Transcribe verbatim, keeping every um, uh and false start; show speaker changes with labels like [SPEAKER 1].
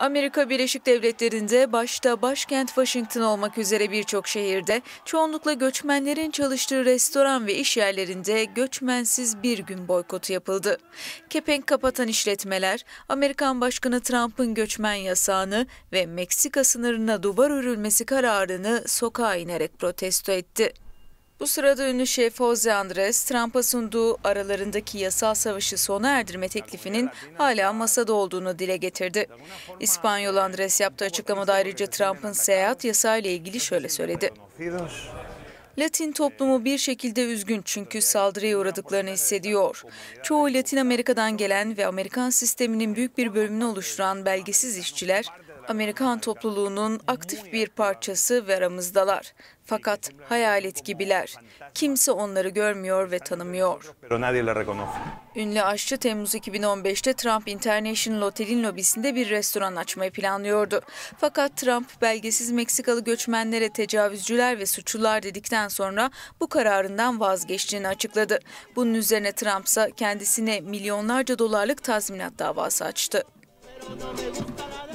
[SPEAKER 1] Amerika Birleşik Devletleri'nde başta başkent Washington olmak üzere birçok şehirde çoğunlukla göçmenlerin çalıştığı restoran ve iş yerlerinde göçmensiz bir gün boykotu yapıldı. Kepenk kapatan işletmeler, Amerikan Başkanı Trump'ın göçmen yasağını ve Meksika sınırına duvar örülmesi kararını sokağa inerek protesto etti. Bu sırada ünlü şef Jose Andres, Trump'a sunduğu aralarındaki yasal savaşı sona erdirme teklifinin hala masada olduğunu dile getirdi. İspanyol Andres yaptığı açıklamada ayrıca Trump'ın seyahat yasağıyla ilgili şöyle söyledi. Latin toplumu bir şekilde üzgün çünkü saldırıya uğradıklarını hissediyor. Çoğu Latin Amerika'dan gelen ve Amerikan sisteminin büyük bir bölümünü oluşturan belgesiz işçiler, Amerikan topluluğunun aktif bir parçası ve aramızdalar. Fakat hayalet gibiler. Kimse onları görmüyor ve tanımıyor. Ünlü aşçı Temmuz iki bin on beş'te Trump International Otel'in lobisinde bir restoran açmayı planlıyordu. Fakat Trump belgesiz Meksikalı göçmenlere tecavüzcüler ve suçlular dedikten sonra bu kararından vazgeçtiğini açıkladı. Bunun üzerine Trump ise kendisine milyonlarca dolarlık tazminat davası açtı.